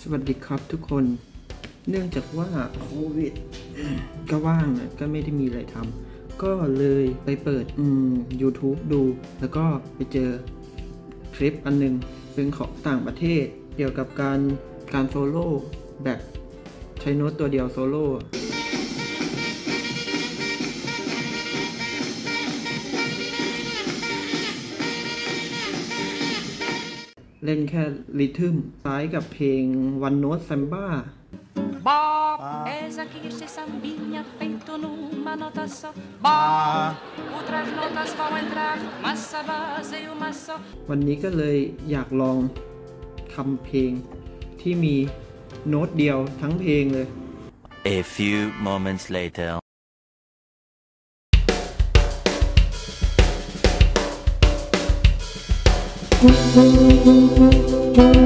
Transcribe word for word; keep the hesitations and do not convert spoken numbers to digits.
วัสดีครับทุกคนเนื่องจากว่าโควิดก็ว่างนะก็ไม่ได้มีอะไรทำก็เลยไปเปิดอืม YouTube ดูแล้วก็ไปเจอคลิปอันนึงเป็นของต่างประเทศเกี่ยวกับการการโซโล่แบบใช้โน้ตตัวเดียวโซโล่เล่นแค่ริทึมคล้ายกับเพลง One Note Samba Bob, eis aqui este sambinha feito numa nota só. Bob, outras notas vão entrar, massa base e uma só. วันนี้ก็เลยอยากลองทำเพลงที่มีโน้ตเดียวทั้งเพลงเลย A few moments later Thank you.